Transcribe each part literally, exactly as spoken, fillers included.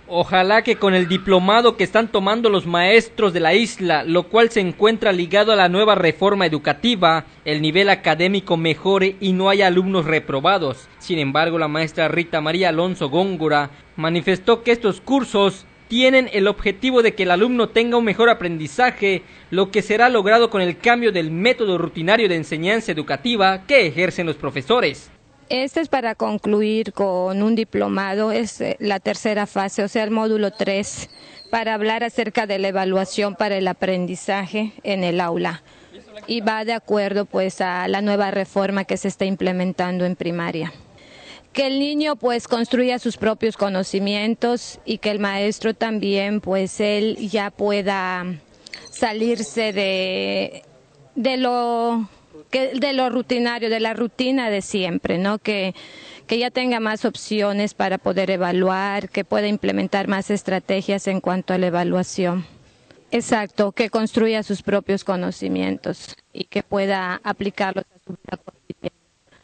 Ojalá que con el diplomado que están tomando los maestros de la isla, lo cual se encuentra ligado a la nueva reforma educativa, el nivel académico mejore y no haya alumnos reprobados. Sin embargo, la maestra Rita María Alonso Góngora manifestó que estos cursos tienen el objetivo de que el alumno tenga un mejor aprendizaje, lo que será logrado con el cambio del método rutinario de enseñanza educativa que ejercen los profesores. Este es para concluir con un diplomado, es la tercera fase, o sea, el módulo tres, para hablar acerca de la evaluación para el aprendizaje en el aula. Y va de acuerdo pues a la nueva reforma que se está implementando en primaria. Que el niño pues construya sus propios conocimientos y que el maestro también pues él ya pueda salirse de, de lo... Que de lo rutinario, de la rutina de siempre, ¿no? Que, que ya tenga más opciones para poder evaluar, que pueda implementar más estrategias en cuanto a la evaluación. Exacto, que construya sus propios conocimientos y que pueda aplicarlos a su vida cotidiana,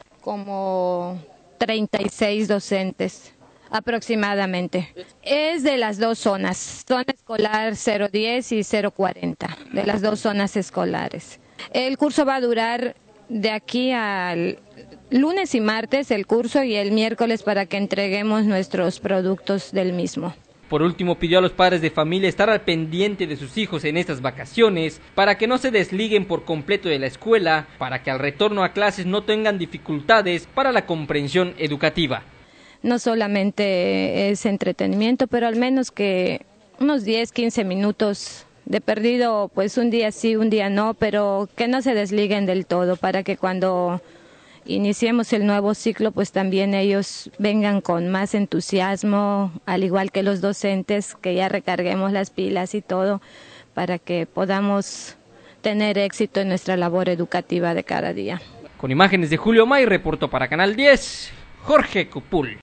como treinta y seis docentes aproximadamente. Es de las dos zonas, zona escolar cero diez y cero cuarenta, de las dos zonas escolares. El curso va a durar de aquí al lunes y martes el curso y el miércoles para que entreguemos nuestros productos del mismo. Por último, pidió a los padres de familia estar al pendiente de sus hijos en estas vacaciones para que no se desliguen por completo de la escuela, para que al retorno a clases no tengan dificultades para la comprensión educativa. No solamente es entretenimiento, pero al menos que unos diez, quince minutos de perdido, pues un día sí, un día no, pero que no se desliguen del todo para que cuando iniciemos el nuevo ciclo, pues también ellos vengan con más entusiasmo, al igual que los docentes, que ya recarguemos las pilas y todo, para que podamos tener éxito en nuestra labor educativa de cada día. Con imágenes de Julio May, reportó para Canal diez, Jorge Cupul.